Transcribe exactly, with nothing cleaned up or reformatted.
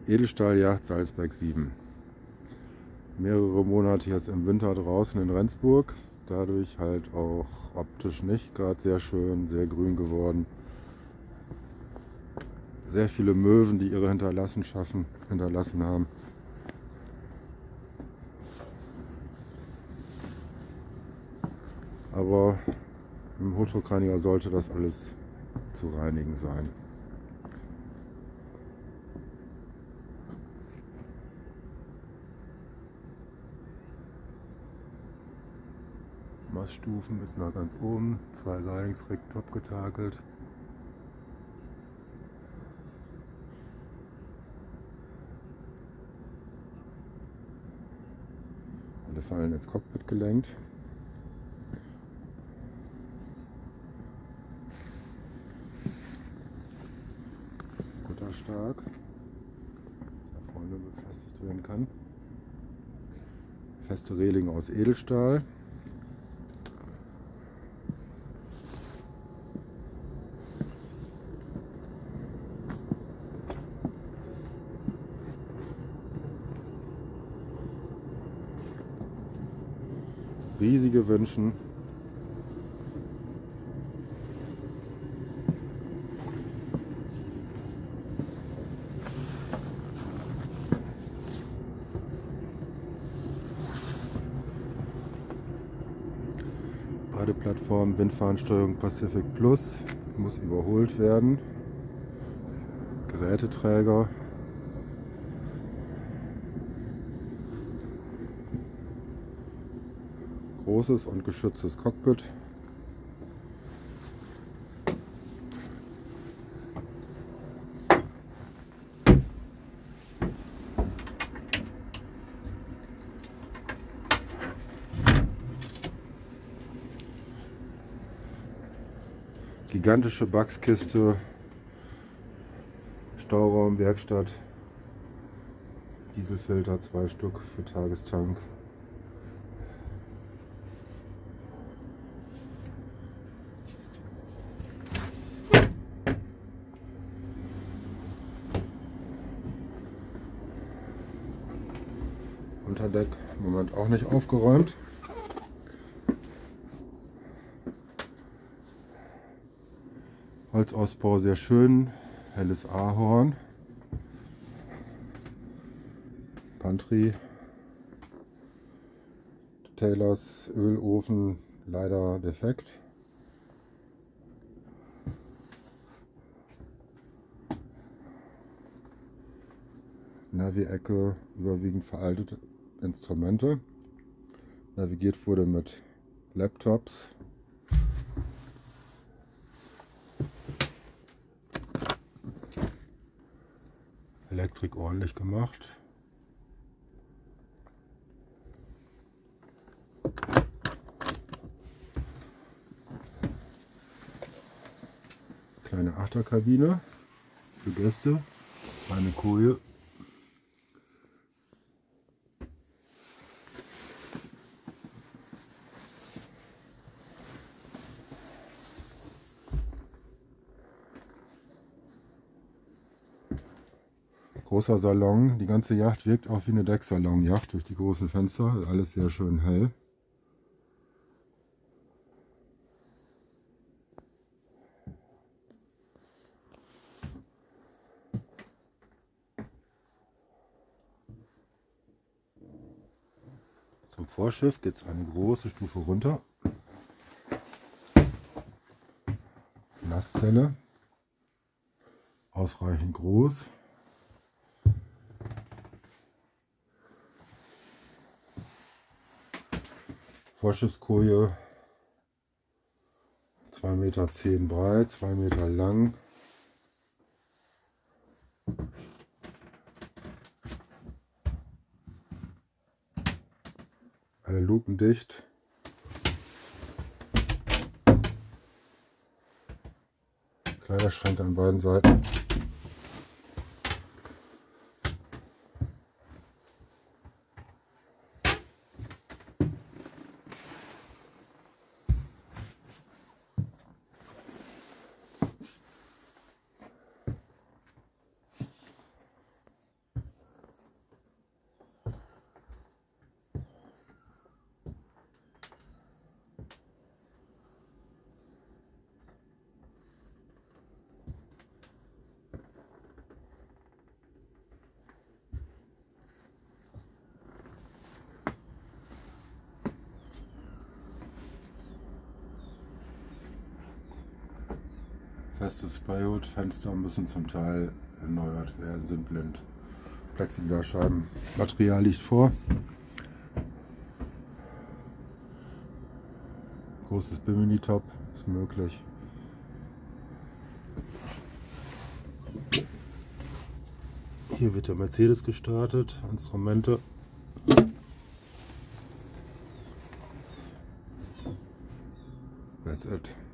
Edelstahljacht Salzberg sieben. Mehrere Monate jetzt im Winter draußen in Rendsburg. Dadurch halt auch optisch nicht gerade sehr schön, sehr grün geworden. Sehr viele Möwen, die ihre Hinterlassenschaften hinterlassen haben. Aber im Hochdruckreiniger sollte das alles zu reinigen sein. Maststufen bis nach ganz oben, zwei Seilingsrick top getakelt. Alle Fallen ins Cockpit gelenkt. Stark, dass er vorne befestigt werden kann. Feste Reling aus Edelstahl. Riesige Winschen. Beide Plattformen Windfahnensteuerung Pacific Plus muss überholt werden. Geräteträger. Großes und geschütztes Cockpit. Gigantische Bugs-Kiste, Stauraum, Werkstatt, Dieselfilter, zwei Stück für Tagestank. Unterdeck im Moment auch nicht aufgeräumt. Holzausbau sehr schön, helles Ahorn, Pantry, Taylors Ölofen leider defekt. Navi-Ecke überwiegend veraltete Instrumente. Navigiert wurde mit Laptops. Elektrik ordentlich gemacht. Kleine Achterkabine für Gäste, eine Koje. Großer Salon, die ganze Yacht wirkt auch wie eine Decksalon-Yacht durch die großen Fenster, alles sehr schön hell. Zum Vorschiff geht es eine große Stufe runter. Nasszelle, ausreichend groß. Vorschiffskoje zwei Meter zehn breit, zwei Meter lang. Alle Luken dicht. Kleiderschränke an beiden Seiten. Festes Sprayhood, Fenster müssen zum Teil erneuert werden, sind blind. Plexiglasscheiben. Material liegt vor. Großes Bimini-Top ist möglich. Hier wird der Mercedes gestartet. Instrumente. That's it.